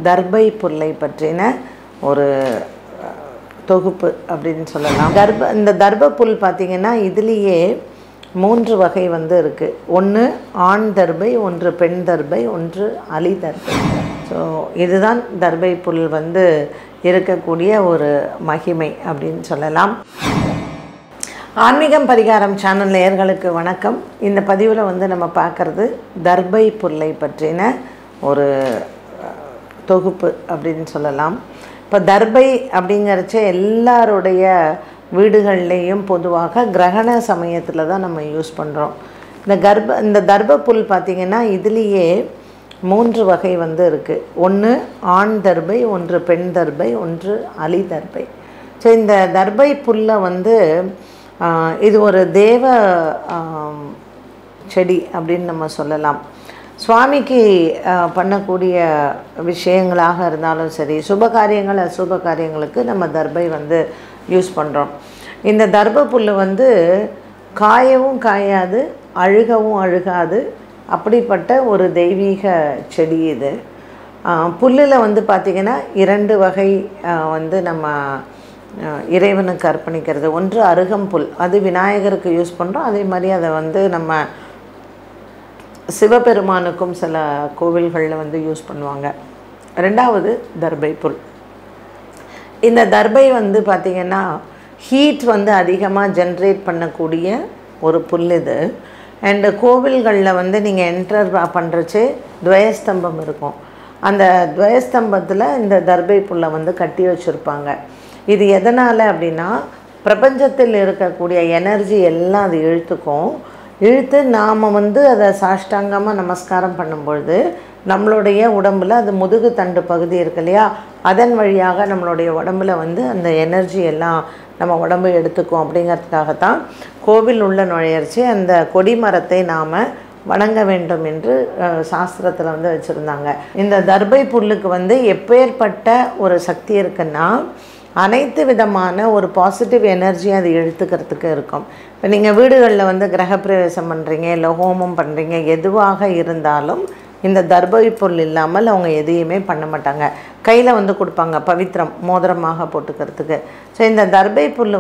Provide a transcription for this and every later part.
தர்பை புல்லை பற்றின ஒரு தொகுப்பு அப்படின்னு சொல்லலாம். இந்த தர்ப புல் பார்த்திங்கன்னா இதுலேயே 3 வகை இருக்குது. ஒன்று ஆண் தர்பை, ஒன்று பெண் தர்பை, ஒன்று அலி தர்பை. ஸோ இதுதான் தர்பை புல் இருக்கக்கூடிய ஒரு மகிமை அப்படின்னு சொல்லலாம். ஆன்மீகம் பரிகாரம் சேனல் நேயர்களுக்கு வணக்கம். இந்த பதிவில் நம்ம பார்க்குறது தர்பை புல்லை பற்றின ஒரு தொகுப்பு அப்படின்னு சொல்லலாம். இப்போ தர்பை அப்படிங்கிறச்ச எல்லாருடைய வீடுகள்லேயும் பொதுவாக கிரகண சமயத்தில் தான் நம்ம யூஸ் பண்ணுறோம். இந்த தர்ப புல் பார்த்திங்கன்னா இதுலேயே 3 வகை இருக்குது. ஒன்று ஆண் தர்பை, ஒன்று பெண் தர்பை, ஒன்று அலி தர்பை. ஸோ இந்த தர்பை புல்லை இது ஒரு தேவ செடி அப்படின்னு நம்ம சொல்லலாம். சுவாமிக்கு பண்ணக்கூடிய விஷயங்களாக இருந்தாலும் சரி, சுபகாரியங்கள் அசுப காரியங்களுக்கு நம்ம தர்பை யூஸ் பண்ணுறோம். இந்த தர்ப புல் காயவும் காயாது, அழுகவும் அழுகாது, அப்படிப்பட்ட ஒரு தெய்வீக செடி இது. புல்லில் பார்த்திங்கன்னா 2 வகை நம்ம இறைவனுக்கு அர்ப்பணிக்கிறது. ஒன்று அருகம்புல், அது விநாயகருக்கு யூஸ் பண்ணுறோம். அதே மாதிரி அதை நம்ம சிவபெருமானுக்கும் சில கோவில்களில் யூஸ் பண்ணுவாங்க. 2வது தர்பை புல். இந்த தர்பை பார்த்திங்கன்னா ஹீட் அதிகமாக ஜென்ரேட் பண்ணக்கூடிய ஒரு புல் இது. அண்டு கோவில்களில் நீங்கள் என்டர் பண்ணுறச்சே துவயஸ்தம்பம் இருக்கும். அந்த துவயஸ்தம்பத்தில் இந்த தர்பை புல்லை கட்டி வச்சுருப்பாங்க. இது எதனால் அப்படின்னா, பிரபஞ்சத்தில் இருக்கக்கூடிய எனர்ஜி எல்லாம் அது இழுத்து நாம் அதை சாஷ்டாங்கமாக நமஸ்காரம் பண்ணும்பொழுது நம்மளுடைய உடம்பில் அது முதுகு தண்டு பகுதி இருக்கு இல்லையா, அதன் வழியாக நம்மளுடைய உடம்பில் அந்த எனர்ஜி எல்லாம் நம்ம உடம்பு எடுத்துக்கும். அப்படிங்கிறதுக்காகத்தான் கோவில் உள்ள நுழையர்ச்சி அந்த கொடிமரத்தை நாம் வணங்க வேண்டும் என்று சாஸ்திரத்தில் வச்சுருந்தாங்க. இந்த தர்பை புல்லுக்கு எப்பேற்பட்ட ஒரு சக்தி இருக்குன்னா, அனைத்து விதமான ஒரு பாசிட்டிவ் எனர்ஜி அது இழுத்துக்கிறதுக்கு இருக்கும். இப்போ நீங்கள் வீடுகளில் கிரகப்பிரவேசம் பண்ணுறீங்க, இல்லை ஹோமம் பண்ணுறீங்க, எதுவாக இருந்தாலும் இந்த தர்பை புல் இல்லாமல் அவங்க எதையுமே பண்ண மாட்டாங்க. கையில் கொடுப்பாங்க பவித்திரம், மோதிரமாக போட்டுக்கிறதுக்கு. ஸோ இந்த தர்பை புல்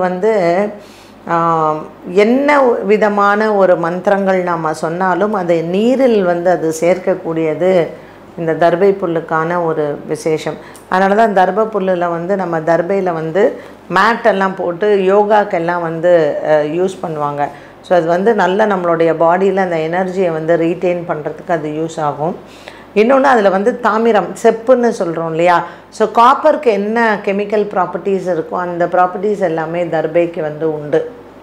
என்ன விதமான ஒரு மந்திரங்கள் நாம் சொன்னாலும் அதை நீரில் அது சேர்க்கக்கூடியது இந்த தர்பை புல்லுக்கான ஒரு விசேஷம். அதனால தான் தர்பை புல்லில் நம்ம தர்பையில் மேட்டெல்லாம் போட்டு யோகாக்கெல்லாம் யூஸ் பண்ணுவாங்க. ஸோ அது நல்ல நம்மளுடைய பாடியில் அந்த எனர்ஜியை ரீட்டெயின் பண்ணுறதுக்கு அது யூஸ் ஆகும். இன்னொன்று அதில் தாமிரம், செப்புன்னு சொல்கிறோம் இல்லையா. ஸோ காப்பருக்கு என்ன கெமிக்கல் ப்ராப்பர்ட்டிஸ் இருக்கோ அந்த ப்ராப்பர்ட்டிஸ் எல்லாமே தர்பைக்கு உண்டு.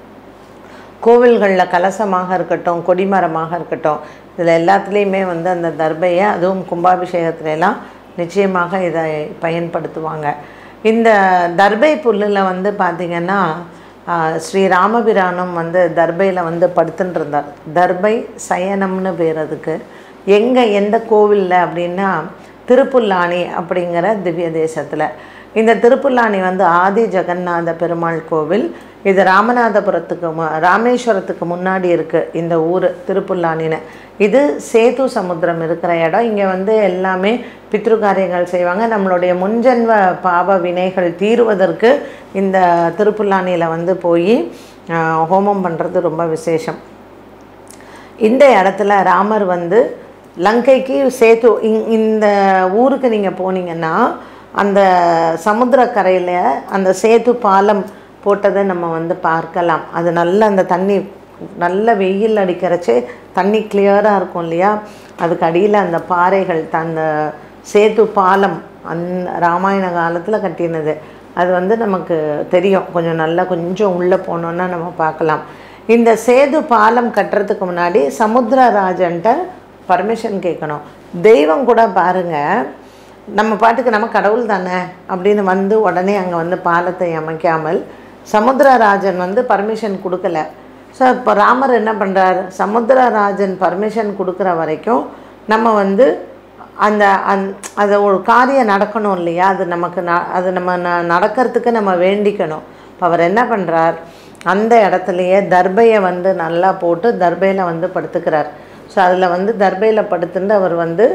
கோவில்களில் கலசமாக இருக்கட்டும், கொடிமரமாக இருக்கட்டும், இதில் எல்லாத்துலேயுமே அந்த தர்பையை, அதுவும் கும்பாபிஷேகத்துலலாம் நிச்சயமாக இதை பயன்படுத்துவாங்க. இந்த தர்பை புல்லில் பார்த்திங்கன்னா ஸ்ரீ ராமபிரானும் தர்பையில் படுத்துன்னு இருந்தார். தர்பை சயனம்னு பேர் அதுக்கு. எந்த கோவிலில் அப்படின்னா திருப்புல்லானி அப்படிங்கிற திவ்ய தேசத்தில். இந்த திருப்புல்லானி ஆதி ஜெகநாத பெருமாள் கோவில். இது ராமேஸ்வரத்துக்கு முன்னாடி இருக்குது இந்த ஊர் திருப்புல்லானின்னு. இது சேது சமுத்திரம் இருக்கிற இடம். இங்கே எல்லாமே பித்ரு காரியங்கள் செய்வாங்க. நம்மளுடைய முன்ஜென்ம பாவ வினைகள் தீருவதற்கு இந்த திருப்புல்லானியில் போய் ஹோமம் பண்ணுறது ரொம்ப விசேஷம். இந்த இடத்துல ராமர் லங்கைக்கு சேது, இந்த ஊருக்கு நீங்கள் போனீங்கன்னா அந்த சமுத்திரக்கரையில் அந்த சேது பாலம் போட்டதை நம்ம பார்க்கலாம். அது நல்ல அந்த தண்ணி நல்ல வெயில் அடிக்கிறச்சே தண்ணி கிளியராக இருக்கும் இல்லையா. அதுக்கு அடியில் அந்த பாறைகள், அந்த சேது பாலம் ராமாயண காலத்தில் கட்டினது. அது நமக்கு தெரியும். கொஞ்சம் உள்ளே போனோன்னா நம்ம பார்க்கலாம். இந்த சேது பாலம் கட்டுறதுக்கு முன்னாடி சமுத்திரராஜன்ட்ட பர்மிஷன் கேட்கணும். தெய்வம் கூட பாருங்கள், நம்ம பாட்டுக்கு நம்ம கடவுள் தானே அப்படின்னு உடனே அங்கே பாலத்தை அமைக்காமல் சமுத்திரராஜன் பர்மிஷன் கொடுக்கல. ஸோ இப்போ ராமர் என்ன பண்ணுறார், சமுத்திரராஜன் பர்மிஷன் கொடுக்குற வரைக்கும் நம்ம அந்த அதை ஒரு காரியம் நடக்கணும் இல்லையா, அது நமக்கு அது நம்ம நடக்கிறதுக்கு நம்ம வேண்டிக்கணும். இப்போ அவர் என்ன பண்ணுறார், அந்த இடத்துலையே தர்பையை நல்லா போட்டு தர்பையில் படுத்துக்கிறார். ஸோ அதில் தர்பையில் படுத்துட்டு அவர்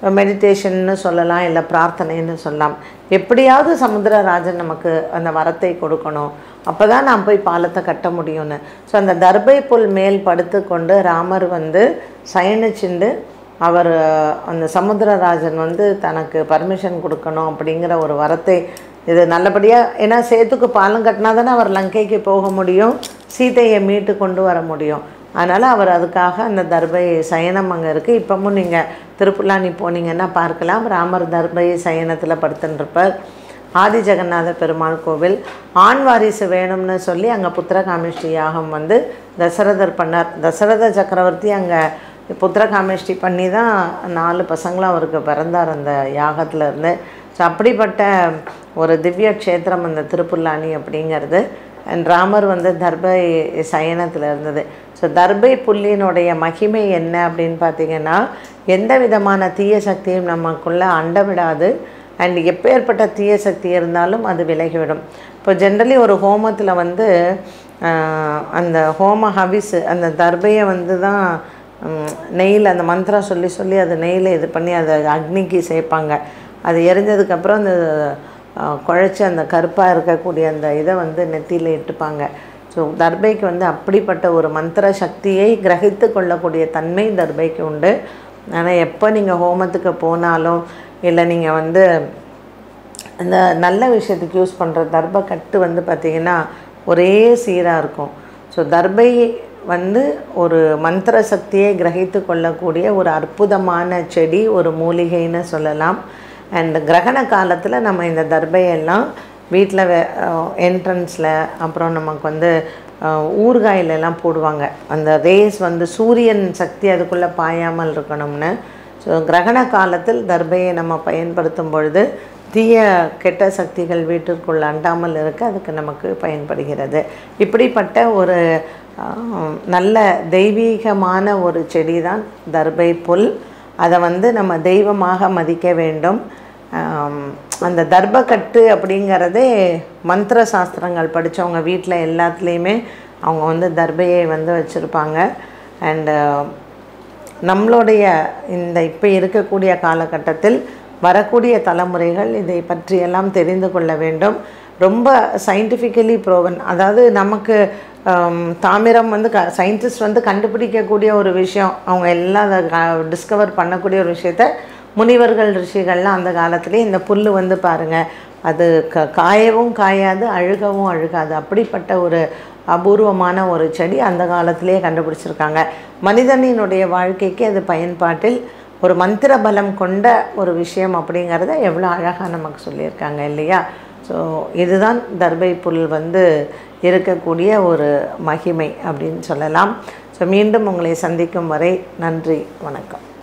மெடிடேஷன்னு சொல்லலாம், இல்லை பிரார்த்தனைன்னு சொல்லலாம். எப்படியாவது சமுத்திரராஜன் நமக்கு அந்த வரத்தை கொடுக்கணும், அப்போ தான் நான் போய் பாலத்தை கட்ட முடியும்னு. ஸோ அந்த தர்பை புல் மேல் படுத்து கொண்டு ராமர் வந்து சயனிச்சுண்டு அவர் அந்த சமுத்திரராஜன் வந்து தனக்கு பர்மிஷன் கொடுக்கணும் அப்படிங்கிற ஒரு வரத்தை இது நல்லபடியாக, ஏன்னா சேத்துக்கு பாலம் கட்டினா தானே அவர் லங்கைக்கு போக முடியும், சீதையை மீட்டு கொண்டு வர முடியும். அதனால் அவர் அதுக்காக அந்த தர்பை சயனம் அங்கே இருக்குது. இப்போவும் நீங்கள் திருப்புல்லானி போனீங்கன்னா பார்க்கலாம், ராமர் தர்பை சயனத்தில் படுத்துட்டுருப்பார். ஆதி ஜெகநாத பெருமாள் கோவில் ஆண் வாரிசு வேணும்னு சொல்லி அங்கே புத்திரகாமேஷ்டி யாகம் வந்து தசரதர் பண்ணார். தசரத சக்கரவர்த்தி அங்கே புத்திரகாமேஷ்டி பண்ணி தான் 4 பசங்களும் அவருக்கு பிறந்தார் அந்த யாகத்தில் இருந்து. ஸோ அப்படிப்பட்ட ஒரு திவ்ய க்ஷேத்திரம் அந்த திருப்புல்லானி அப்படிங்கிறது. அண்ட் ராமர் வந்து தர்பை சயனத்தில் இருந்தது. ஸோ தர்பை புல்லினுடைய மகிமை என்ன அப்படின்னு பார்த்திங்கன்னா, எந்த விதமான தீய சக்தியும் நமக்குள்ளே அண்டவிடாது. அண்ட் எப்பேற்பட்ட தீய சக்தி இருந்தாலும் அது விலகிவிடும். இப்போ ஜென்ரலி ஒரு ஹோமத்தில் வந்து அந்த ஹோம ஹவிஸ் அந்த தர்பையை வந்து தான் நெய்யில் அந்த மந்திரம் சொல்லி சொல்லி அது நெய்யில் இது பண்ணி அதை அக்னிக்கு சேர்ப்பாங்க. அது எரிஞ்சதுக்கப்புறம் அந்த குழைச்சி அந்த கருப்பாக இருக்கக்கூடிய அந்த இதை வந்து நெத்தியில் இட்டுப்பாங்க. ஸோ தர்பைக்கு வந்து அப்படிப்பட்ட ஒரு மந்திர சக்தியை கிரகித்து கொள்ளக்கூடிய தன்மை தர்பைக்கு உண்டு. ஆனால் எப்போ நீங்கள் ஹோமத்துக்கு போனாலும் இல்லை நீங்கள் வந்து அந்த நல்ல விஷயத்துக்கு யூஸ் பண்ணுற தர்பை கட்டு வந்து பார்த்திங்கன்னா ஒரே சீராக இருக்கும். ஸோ தர்பை வந்து ஒரு மந்திர சக்தியை கிரகித்து கொள்ளக்கூடிய ஒரு அற்புதமான செடி, ஒரு மூலிகைன்னு சொல்லலாம். அண்ட் கிரகண காலத்தில் நம்ம இந்த தர்பையெல்லாம் வீட்டில் என்ட்ரன்ஸில் அப்புறம் நமக்கு வந்து ஊறுகாயிலெல்லாம் போடுவாங்க. அந்த ரேஸ் வந்து சூரியன் சக்தி அதுக்குள்ளே பாயாமல் இருக்கணும்னு. ஸோ கிரகண காலத்தில் தர்பையை நம்ம பயன்படுத்தும் பொழுது தீய கெட்ட சக்திகள் வீட்டிற்குள் அண்டாமல் இருக்க அதுக்கு நமக்கு பயன்படுகிறது. இப்படிப்பட்ட ஒரு நல்ல தெய்வீகமான ஒரு செடி தான் தர்பை புல். அதை வந்து நம்ம தெய்வமாக மதிக்க வேண்டும். அந்த தர்பக்கட்டு அப்படிங்கிறதே மந்திர சாஸ்திரங்கள் படித்தவங்க வீட்டில் எல்லாத்துலேயுமே அவங்க வந்து தர்பையை வந்து வச்சுருப்பாங்க. அண்டு நம்மளுடைய இந்த இப்போ இருக்கக்கூடிய காலகட்டத்தில் வரக்கூடிய தலைமுறைகள் இதை பற்றியெல்லாம் தெரிந்து கொள்ள வேண்டும். ரொம்ப சயின்டிஃபிக்கலி ப்ரோவன், அதாவது நமக்கு தாமிரம் வந்து சயின்டிஸ்ட் வந்து கண்டுபிடிக்கக்கூடிய ஒரு விஷயம், அவங்க எல்லாம் அதை டிஸ்கவர் பண்ணக்கூடிய ஒரு விஷயத்த முனிவர்கள் ரிஷிகள்லாம் அந்த காலத்துலேயே இந்த புல் வந்து பாருங்கள் அது காயவும் காயாது, அழுகவும் அழுகாது. அப்படிப்பட்ட ஒரு அபூர்வமான ஒரு செடி அந்த காலத்திலே கண்டுபிடிச்சிருக்காங்க. மனிதனினுடைய வாழ்க்கைக்கு அது பயன்பாட்டில் ஒரு மந்திர பலம் கொண்ட ஒரு விஷயம் அப்படிங்கிறத எவ்வளோ அழகாக நமக்கு சொல்லியிருக்காங்க இல்லையா? ஸோ இதுதான் தர்பை புல் வந்து இருக்கக்கூடிய ஒரு மகிமை அப்படின்னு சொல்லலாம். ஸோ மீண்டும் உங்களை சந்திக்கும் வரை நன்றி, வணக்கம்.